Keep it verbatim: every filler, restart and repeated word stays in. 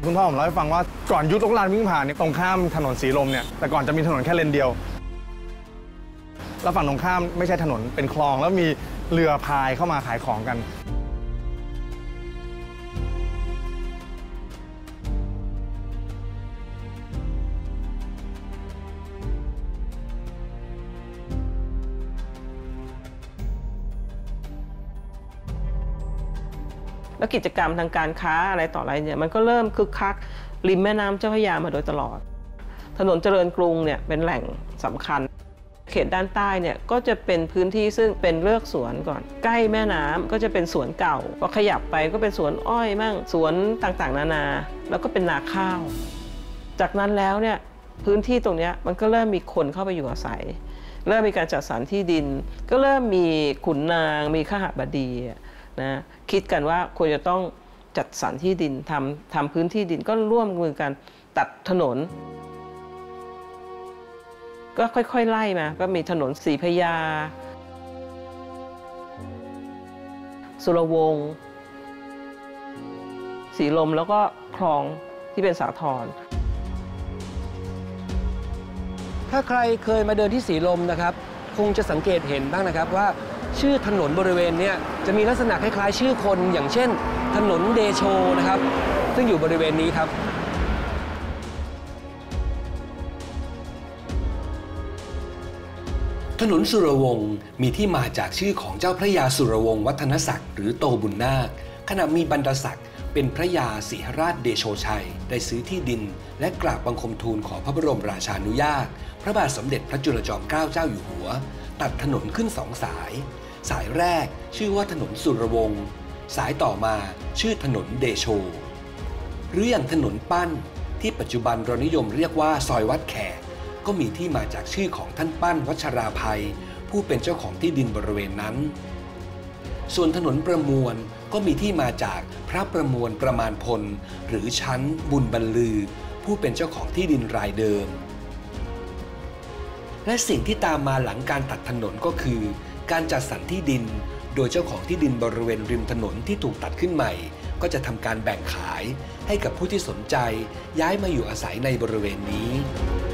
คุณพ่อผมเล่าให้ฟังว่าก่อนยุครถรางวิ่งผ่านเนี่ยตรงข้ามถนนสีลมเนี่ยแต่ก่อนจะมีถนนแค่เลนเดียวแล้วฝั่งตรงข้ามไม่ใช่ถนนเป็นคลองแล้วมีเรือพายเข้ามาขายของกันแล้วกิจกรรมทางการค้าอะไรต่ออะไรเนี่ยมันก็เริ่มคึกคักริมแม่น้ำเจ้าพระยามาโดยตลอดถนนเจริญกรุงเนี่ยเป็นแหล่งสำคัญเขตด้านใต้เนี่ยก็จะเป็นพื้นที่ซึ่งเป็นเลือกสวนก่อนใกล้แม่น้ำก็จะเป็นสวนเก่าพอขยับไปก็เป็นสวนอ้อยมั่งสวนต่างๆนานาแล้วก็เป็นนาข้าวจากนั้นแล้วเนี่ยพื้นที่ตรงนี้มันก็เริ่มมีคนเข้าไปอยู่อาศัยเริ่มมีการจัดสรรที่ดินก็เริ่มมีขุนนางมีข้าบดีนะคิดกันว่าควรจะต้องจัดสรรที่ดินทำทำพื้นที่ดินก็ร่วมมือกันตัดถนนก็ค่อยๆไล่มาก็มีถนนศรีพญาสุรวงศ์สีลมแล้วก็คลองที่เป็นสาทรถ้าใครเคยมาเดินที่สีลมนะครับคงจะสังเกตเห็นบ้างนะครับว่าชื่อถนนบริเวณนี้จะมีลักษณะคล้ายๆชื่อคนอย่างเช่นถนนเดโชนะครับซึ่งอยู่บริเวณนี้ครับถนนสุรวงศ์มีที่มาจากชื่อของเจ้าพระยาสุรวงศ์วัฒนศักดิ์หรือโตบุญนาคขณะมีบรรดาศักดิ์เป็นพระยาสิหราชเดโชชัยได้ซื้อที่ดินและกราบบังคมทูลขอพระบรมราชานุญาตพระบาทสมเด็จพระจุลจอมเกล้าเจ้าอยู่หัวตัดถนนขึ้นสองสายสายแรกชื่อว่าถนนสุรวงศ์สายต่อมาชื่อถนนเดโชหรืออย่างถนนปั้นที่ปัจจุบันเรานิยมเรียกว่าซอยวัดแขกก็มีที่มาจากชื่อของท่านปั้นวัชราภัยผู้เป็นเจ้าของที่ดินบริเวณนั้นส่วนถนนประมวลก็มีที่มาจากพระประมวลประมาณพลหรือชั้นบุญบรรลือผู้เป็นเจ้าของที่ดินรายเดิมและสิ่งที่ตามมาหลังการตัดถนนก็คือการจัดสรรที่ดินโดยเจ้าของที่ดินบริเวณริมถนนที่ถูกตัดขึ้นใหม่ก็จะทำการแบ่งขายให้กับผู้ที่สนใจย้ายมาอยู่อาศัยในบริเวณนี้